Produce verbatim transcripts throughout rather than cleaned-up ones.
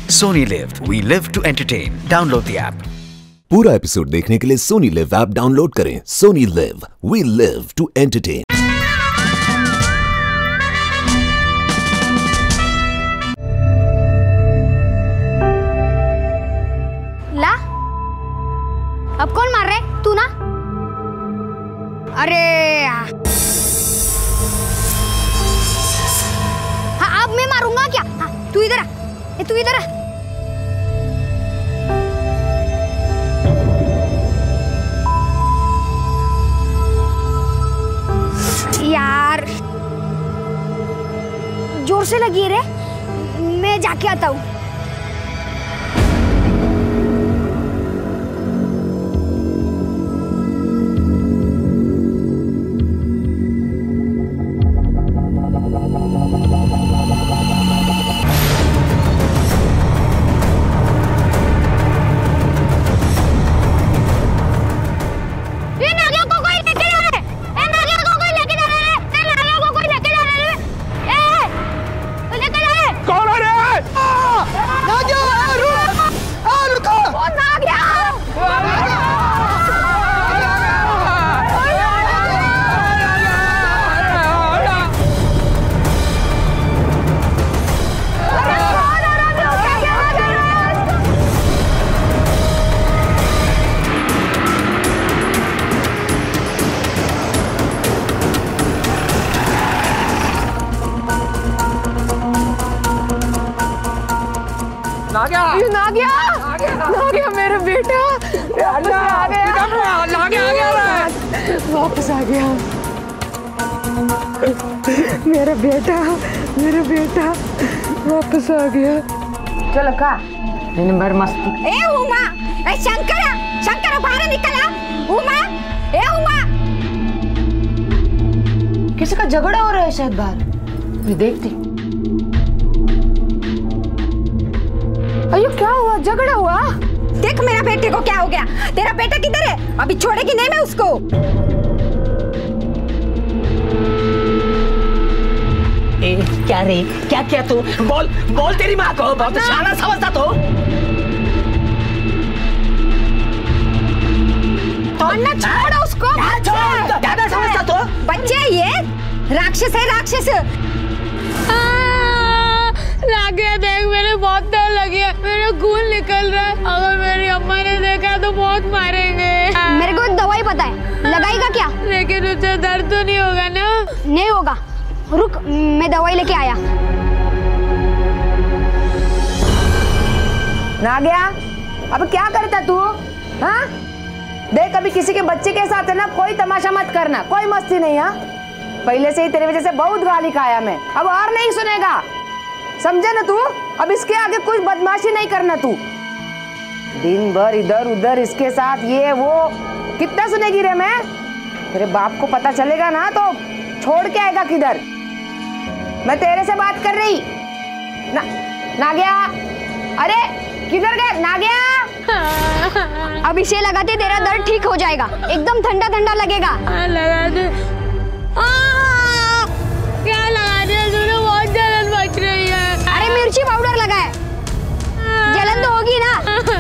Sony Live. We live to entertain. Download the app. पूरा episode देखने के लिए सोनी लिव ऐप डाउनलोड करें। Sony Liv, we live to entertain. ला, अब कौन मार रहा है? तू ना? अरे हाँ, अब मैं मारूंगा क्या? हाँ, तू इधर आ, ए, तू इधर आ। यार जोर से लगी रे, मैं जाके आता हूँ। ये ना गया, ना गया मेरा बेटा, वापस आ गया, ना गया, आ गया, वापस आ गया, मेरा बेटा, मेरा बेटा, वापस आ गया। चलो का, दिन भर मस्ती। ए उमा, ए शंकरा, शंकरा बाहर निकला, उमा, ए उमा। किसी का झगड़ा हो रहा है शायद बाहर, मैं देखती। अयो क्या हुआ? झगड़ा हुआ? देख मेरा बेटे को क्या हो गया? तेरा बेटा किधर है? अभी छोड़ेगी नहीं मैं उसको। ए, क्या रे? क्या क्या तू? बोल बोल तेरी माँ को, बहुत शाना समझता तो। अन्ना छोड़ो उसको। ज्यादा समझता तो। बच्चे ये राक्षस है, राक्षस। लागे देख, मेरे बहुत डर लगी है, मेरा खून निकल रहा है। अगर मेरी अम्मा ने देखा तो बहुत मारेंगे। मेरे को दवाई पता है, लगाएगा क्या? लेकिन उसे दर्द तो नहीं होगा ना? नहीं होगा, रुक मैं दवाई लेके आया। ना गया, अब क्या करता तू? हाँ देख, अभी किसी के बच्चे के साथ है ना, कोई तमाशा मत करना, कोई मस्ती नहीं। हाँ पहले से ही तेरी वजह से बहुत गाली खाया मैं, अब और नहीं सुनेगा, समझे ना तू? अब इसके आगे कुछ बदमाशी नहीं करना तू। दिन भर इधर उधर इसके साथ, ये वो कितना सुनेगी रे मैं? तेरे बाप को पता चलेगा ना तो छोड़ के आएगा किधर। मैं तेरे से बात कर रही ना, ना गया। अरे किधर गया ना गया? अब इसे लगाते तेरा दर्द ठीक हो जाएगा, एकदम ठंडा ठंडा लगेगा। लगा दे। क्या लगा दिया तूने? बहुत जलन मच रही है। अरे मिर्ची पाउडर लगाए, जलन तो होगी ना।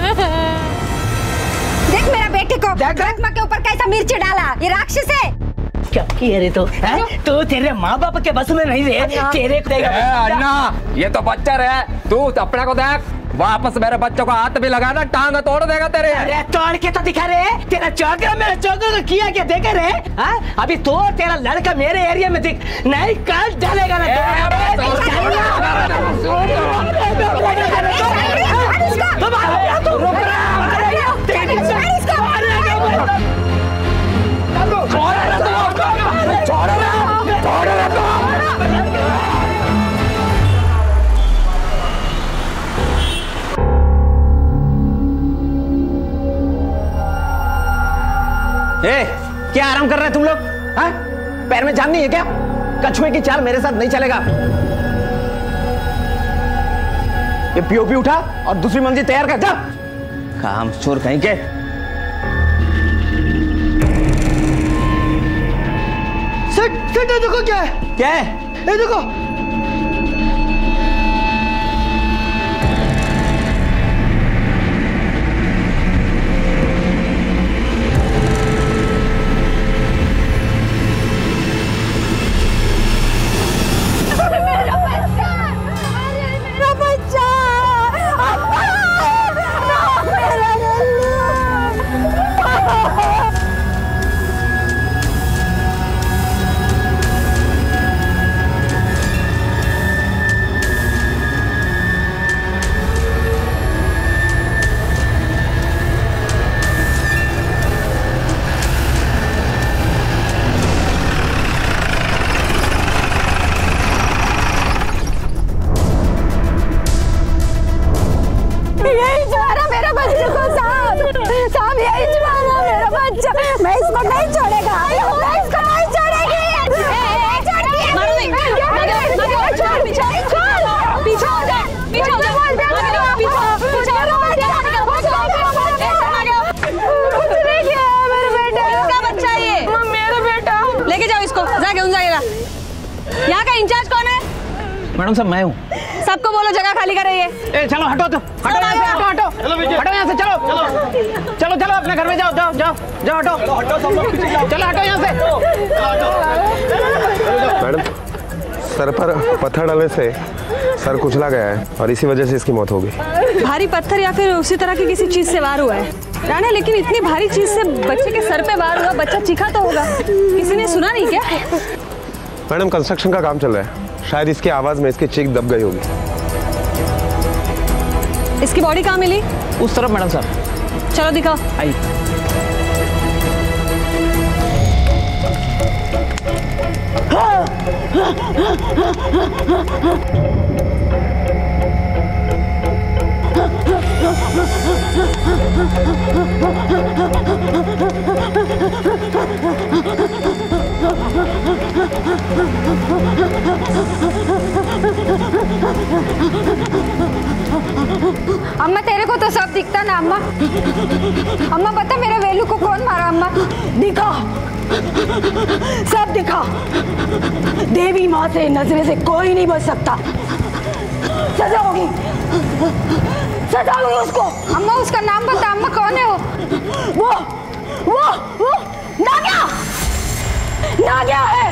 देख मेरा बेटे को, आत्मा के ऊपर कैसा मिर्ची डाला, ये राक्षस है। क्या किया रे तो? तो तेरे माँ बाप के बस में नहीं रे, तेरे को देगा। अन्ना, ये तो बच्चा है, तू अपने को देख। वापस मेरे बच्चों को हाथ भी लगाना, टांग तोड़ देगा तेरे। अरे तोड़ के तो दिखा रे, तेरा चौका मेरे चौके को किया क्या देखा रे? हाँ अभी तो तेरा लड़का मेरे एरिया में दिख नहीं, काट डालेगा ना। ए, क्या आराम कर रहे हैं तुम लोग? हाँ? पैर में जान नहीं है क्या? कछुए की चाल मेरे साथ नहीं चलेगा। ये पीओपी उठा और दूसरी मंजिल तैयार कर, जा। काम चोर कहीं के। सेट सेट ये देखो क्या है? क्या है? ये देखो। मैं इसको नहीं छोड़ेगा, मैं इसको नहीं छोड़ेगी। मारो नहीं, पीछे पीछे हो जा, पीछे हो जा, पीछे मेरे बेटा का बच्चा, ये मेरा बेटा। लेके जाओ इसको, जाके उन जाएगा। यहाँ का इंचार्ज कौन है? मैडम साहब मैं हूँ। सबको बोलो जगह खाली कर रही है। ए चलो हटो तो, हटो यहाँ से, हटो हटो हटो यहाँ से, चलो चलो चलो चलो अपने घर में जाओ, जाओ जाओ जाओ, हटो हटो सब लोग पीछे जाओ, चलो हटो यहाँ से। मैडम सर पर पत्थर डालने से सर कुचला गया है और इसी वजह से इसकी मौत हो गई। भारी पत्थर या फिर उसी तरह की किसी चीज से वार हुआ है राणे, लेकिन इतनी भारी चीज से बच्चे के सर पे वार हुआ, बच्चा चीखा तो होगा, किसी ने सुना नहीं क्या? मैडम कंस्ट्रक्शन का काम चल रहा है, शायद इसकी आवाज में इसकी चीख दब गई होगी। इसकी बॉडी कहाँ मिली? उस तरफ मैडम साहब। चलो दिखाओ। आई। अम्मा तेरे को तो सब दिखता ना अम्मा। अम्मा बता मेरा वेलू को कौन मारा? अम्मा दिखा, सब दिखा। देवी माँ से नजरे से कोई नहीं बच सकता। सजा होगी, सजा होगी उसको। अम्मा उसका नाम बता अम्मा, कौन है वो? वो वो वो नाग्या, नाग्या है।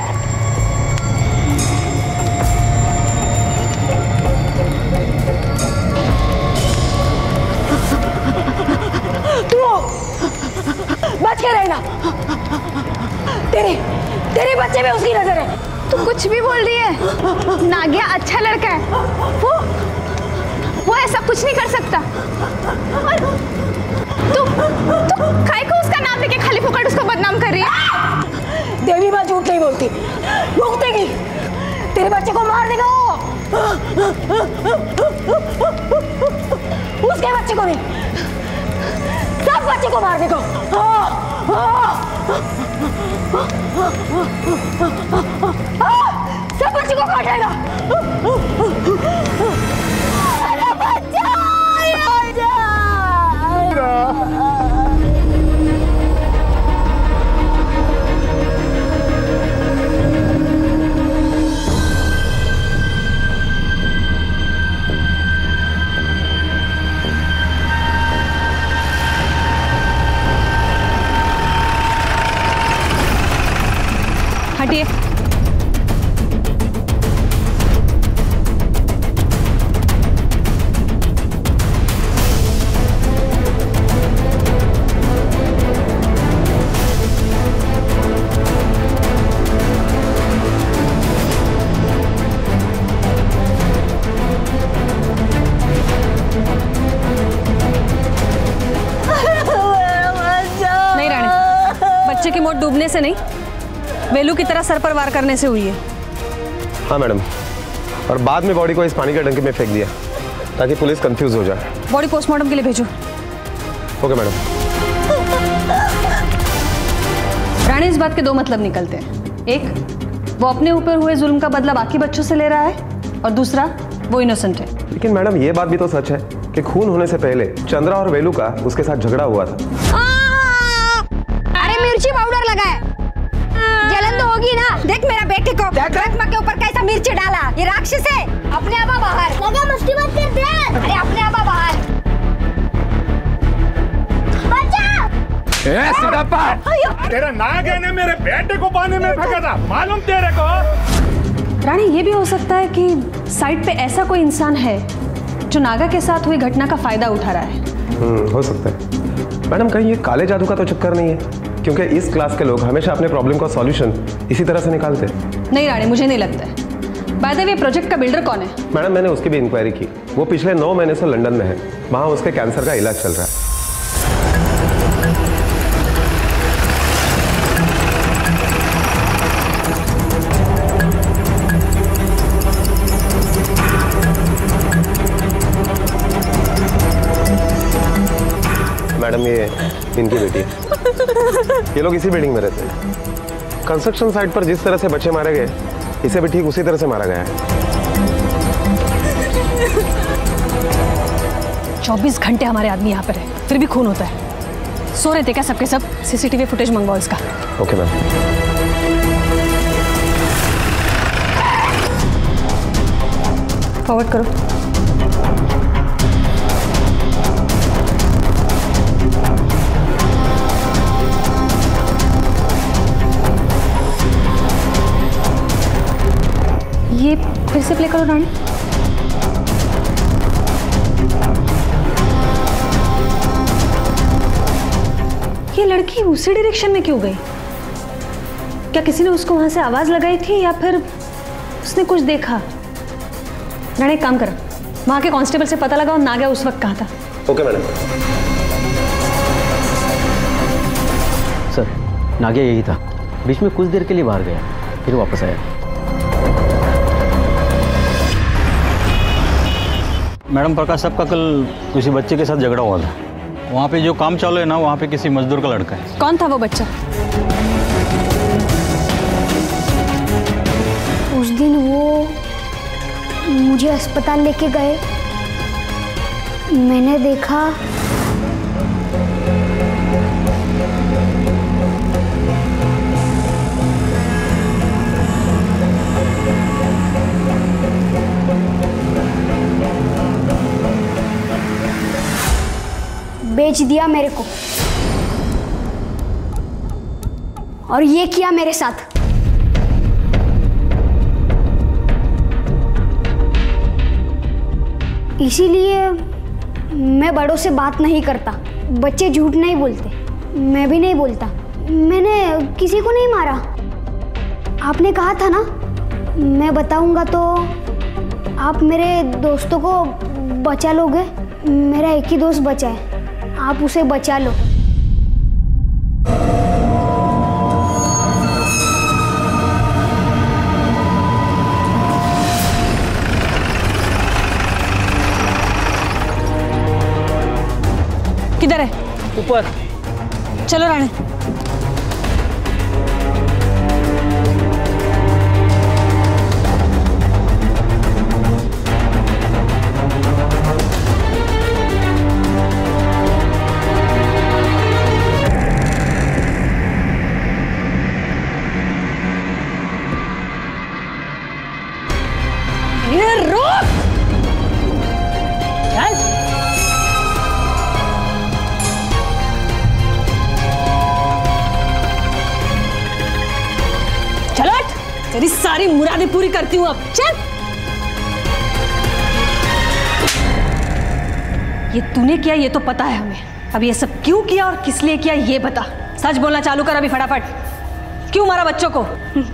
तू बच के रहना, तेरे तेरे बच्चे में उसकी नजर है। तू कुछ भी बोल रही है? नागिया अच्छा लड़का है, वो वो ऐसा कुछ नहीं कर सकता। और तू तू काहे को उसका नाम लेके खाली फुकट उसको बदनाम कर रही है? देवी माँ झूठ नहीं बोलती, रोक देगी। तेरे बच्चे को मार देगा वो, उसके बच्चे को नहीं, सब बच्चे को मार देगा। सब बच्चे को काटेगा। अरे बच्चा, हटिए। नहीं रानी, बच्चे की मौत डूबने से नहीं, वेलू की तरह सर पर वार करने से हुई है। हाँ मैडम, और बाद में बॉडी को इस पानी के डंके में फेंक दिया ताकि पुलिस कंफ्यूज हो जाए। बॉडी पोस्टमार्टम के लिए भेजो। Okay madam. रानी, इस बात के दो मतलब निकलते हैं। एक, वो अपने ऊपर हुए जुल्म का बदला बाकी बच्चों से ले रहा है, और दूसरा, वो इनोसेंट है। लेकिन मैडम ये बात भी तो सच है कि खून होने से पहले चंद्रा और वेलू का उसके साथ झगड़ा हुआ था। अरे मिर्ची पाउडर लगा है, जलन तो होगी ना। देख मेरा बेटे को आत्मा के ऊपर कैसा मिर्ची डाला, ये राक्षस है। अपने आपा बाहर लगा, मस्ती मत कर दे। अरे अपने आपा बाहर। बच्चा ए सिद्धप्पा, तेरा नाग ने मेरे बेटे को पानी में फेंका था, मालूम तेरे को? रानी, ये भी हो सकता है कि साइड पे ऐसा कोई इंसान है जो नागा के साथ हुई घटना का फायदा उठा रहा है। हम्म, हो सकता है। मैडम कहीं ये काले जादू का तो चक्कर नहीं है, क्योंकि इस क्लास के लोग हमेशा अपने प्रॉब्लम का सॉल्यूशन इसी तरह से निकालते हैं। नहीं रानी, मुझे नहीं लगता है। बाय द वे, प्रोजेक्ट का बिल्डर कौन है? मैडम मैंने उसकी भी इंक्वायरी की, वो पिछले नौ महीने से लंदन में है, वहाँ उसके कैंसर का इलाज चल रहा है। मैडम ये इनकी बेटी है। ये लोग इसी बिल्डिंग में रहते हैं। कंस्ट्रक्शन साइट पर जिस तरह से बच्चे मारे गए, इसे भी ठीक उसी तरह से मारा गया है। चौबीस घंटे हमारे आदमी यहाँ पर है, फिर भी खून होता है। सो रहे थे क्या सबके सब? सीसीटीवी फुटेज मंगवाओ इसका। Okay ma'am. फॉरवर्ड करो। ये फिर से प्ले करो रानी। ये लड़की उसी डायरेक्शन में क्यों गई? क्या किसी ने उसको वहां से आवाज लगाई थी या फिर उसने कुछ देखा? रानी एक काम करो, वहां के कांस्टेबल से पता लगाओ नागा उस वक्त कहाँ था। Okay madam. सर, नागा यही था, बीच में कुछ देर के लिए बाहर गया, फिर वापस आया। मैडम, प्रकाश साहब का कल किसी बच्चे के साथ झगड़ा हुआ था। वहाँ पे जो काम चालू है ना, वहाँ पे किसी मजदूर का लड़का है। कौन था वो बच्चा? उस दिन वो मुझे अस्पताल लेके गए, मैंने देखा बेच दिया मेरे को और ये किया मेरे साथ। इसीलिए मैं बड़ों से बात नहीं करता। बच्चे झूठ नहीं बोलते, मैं भी नहीं बोलता। मैंने किसी को नहीं मारा। आपने कहा था ना मैं बताऊंगा तो आप मेरे दोस्तों को बचा लोगे। मेरा एक ही दोस्त बचा है, आप उसे बचा लो। किधर है? ऊपर। चलो रानी। तेरी सारी मुरादें पूरी करती हूँ अब। चल। ये तूने किया ये तो पता है हमें। अब ये सब क्यों किया और किस लिए किया ये बता। सच बोलना चालू कर अभी फटाफट। क्यों मारा बच्चों को?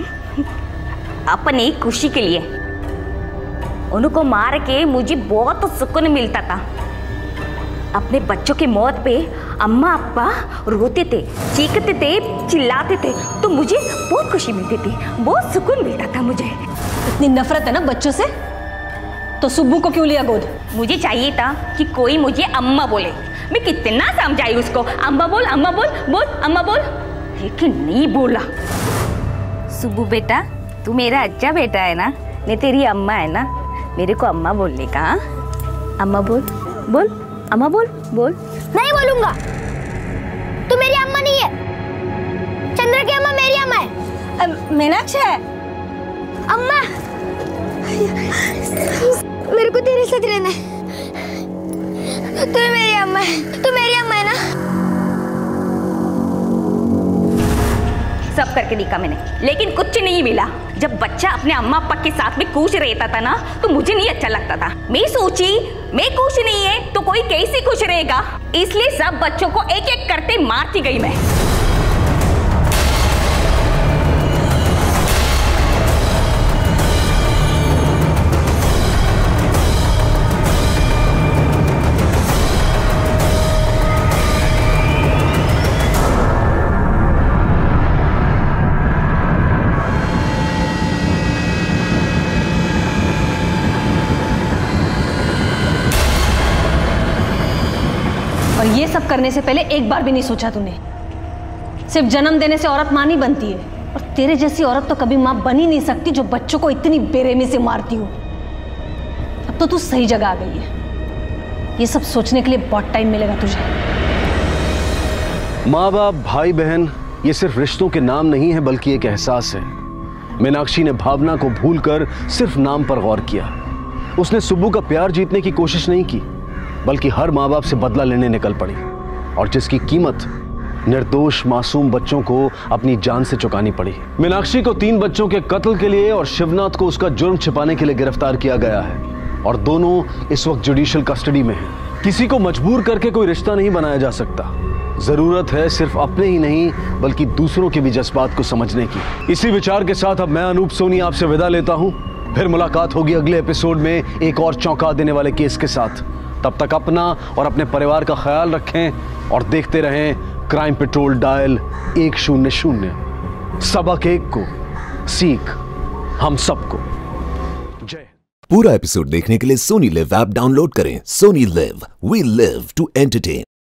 अपनी खुशी के लिए। उनको मार के मुझे बहुत सुकून मिलता था। अपने बच्चों की मौत पे अम्मा अप्पा रोते थे, चीखते थे, चिल्लाते थे, तो मुझे बहुत खुशी मिलती थी, बहुत सुकून मिलता था मुझे। इतनी नफरत है ना बच्चों से, तो सुब्बू को क्यों लिया गोद? मुझे चाहिए था कि कोई मुझे अम्मा बोले। मैं कितना समझाई उसको, अम्मा बोल, अम्मा बोल, बोल, अम्मा बोल, लेकिन नहीं बोला। सुब्बू बेटा, तू मेरा अच्छा बेटा है ना, मैं तेरी अम्मा है ना, मेरे को अम्मा बोलने का। अम्मा बोल, बोल, अम्मा बोल, बोल। नहीं बोलूंगा। तू मेरी अम्मा नहीं है। चंद्र की अम्मा मेरी अम्मा है। मीनाक्षी है अम्मा। मेरे को तेरे साथ रहना है। तू मेरी अम्मा है, तू मेरी अम्मा है ना। सब करके दिखा मैंने, लेकिन कुछ नहीं मिला। जब बच्चा अपने अम्मा अप्पा के साथ में खुश रहता था ना, तो मुझे नहीं अच्छा लगता था। मैं सोची मैं खुश नहीं है तो कोई कैसे खुश रहेगा, इसलिए सब बच्चों को एक एक करते मारती गई मैं। और ये सब करने से पहले एक बार भी नहीं सोचा तूने। सिर्फ जन्म देने से औरत माँ नहीं बनती है, और तेरे जैसी औरत तो कभी माँ बन ही नहीं सकती जो बच्चों को इतनी बेरहमी से मारती हो। अब तो तू सही जगह आ गई है। ये सब सोचने के लिए बहुत टाइम मिलेगा तुझे। माँ बाप, भाई बहन, ये सिर्फ रिश्तों के नाम नहीं है बल्कि एक एहसास है। मीनाक्षी ने भावना को भूलकर सिर्फ नाम पर गौर किया। उसने सुब्बू का प्यार जीतने की कोशिश नहीं की, बल्कि हर माँ बाप से बदला लेने निकल पड़ी, और जिसकी कीमत निर्दोष मासूम बच्चों को अपनी जान से चुकानी पड़ी। मीनाक्षी को तीन बच्चों के कत्ल के लिए और शिवनाथ को उसका जुर्म छिपाने के लिए गिरफ्तार किया गया है, और दोनों इस वक्त जुडिशियल कस्टडी में हैं। किसी को मजबूर करके कोई रिश्ता नहीं बनाया जा सकता। जरूरत है सिर्फ अपने ही नहीं बल्कि दूसरों के भी जज्बात को समझने की। इसी विचार के साथ अब मैं अनूप सोनी आपसे विदा लेता हूं। फिर मुलाकात होगी अगले एपिसोड में एक और चौंका देने वाले केस के साथ। तब तक अपना और अपने परिवार का ख्याल रखें और देखते रहें क्राइम पेट्रोल डायल एक शून्य शून्य। सबक एक को, सीख हम सबको। जय। पूरा एपिसोड देखने के लिए सोनी लिव ऐप डाउनलोड करें। Sony Liv, we live to entertain.